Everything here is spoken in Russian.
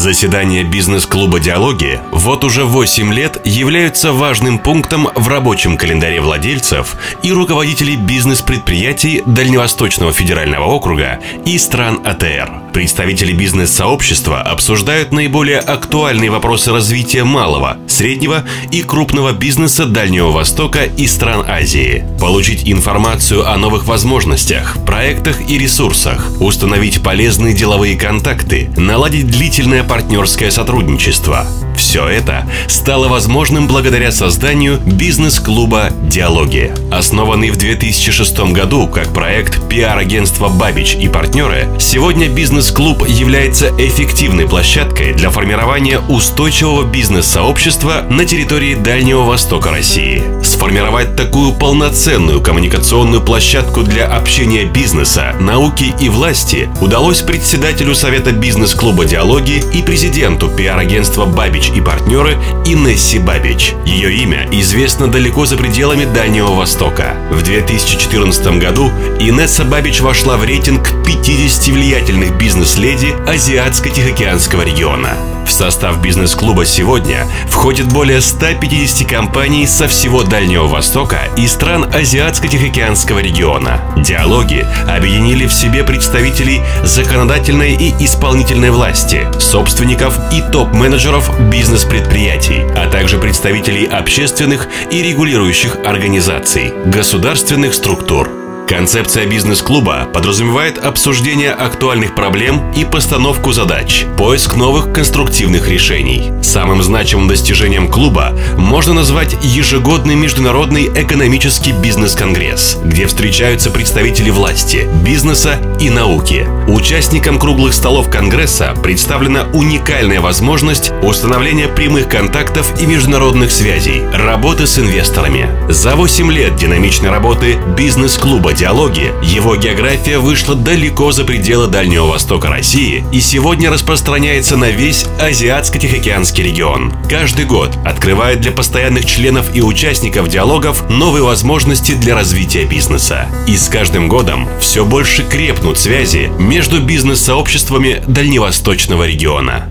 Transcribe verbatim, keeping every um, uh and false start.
Заседания бизнес-клуба «Диалоги» вот уже восемь лет являются важным пунктом в рабочем календаре владельцев и руководителей бизнес-предприятий Дальневосточного федерального округа и стран А Тэ Эр. Представители бизнес-сообщества обсуждают наиболее актуальные вопросы развития малого, среднего и крупного бизнеса Дальнего Востока и стран Азии. Получить информацию о новых возможностях, проектах и ресурсах, установить полезные деловые контакты, наладить длительное партнерское сотрудничество. Все это стало возможным благодаря созданию бизнес-клуба «Диалоги». Основанный в две тысячи шестом году как проект пиар-агентства «Бабич и партнеры», сегодня бизнес-клуб является эффективной площадкой для формирования устойчивого бизнес-сообщества на территории Дальнего Востока России. Сформировать такую полноценную коммуникационную площадку для общения бизнеса, науки и власти удалось председателю Совета бизнес-клуба «Диалоги» и президенту пиар-агентства «Бабич и партнеры» Инессе Бабич. Ее имя известно далеко за пределами Дальнего Востока. В две тысячи четырнадцатом году Инесса Бабич вошла в рейтинг пятидесяти влиятельных бизнес-леди Азиатско-Тихоокеанского региона. В состав бизнес-клуба сегодня входит более ста пятидесяти компаний со всего Дальнего Востока и стран Азиатско-Тихоокеанского региона. Диалоги объединили в себе представителей законодательной и исполнительной власти, собственников и топ-менеджеров бизнес-предприятий, а также представителей общественных и регулирующих организаций, государственных структур. Концепция бизнес-клуба подразумевает обсуждение актуальных проблем и постановку задач, поиск новых конструктивных решений. Самым значимым достижением клуба можно назвать ежегодный международный экономический бизнес-конгресс, где встречаются представители власти, бизнеса и науки. Участникам круглых столов конгресса представлена уникальная возможность установления прямых контактов и международных связей, работы с инвесторами. За восемь лет динамичной работы бизнес-клуба «Диалоги» его география вышла далеко за пределы Дальнего Востока России и сегодня распространяется на весь Азиатско-Тихоокеанский регион. Каждый год открывает для постоянных членов и участников диалогов новые возможности для развития бизнеса. И с каждым годом все больше крепнут связи между бизнес-сообществами Дальневосточного региона.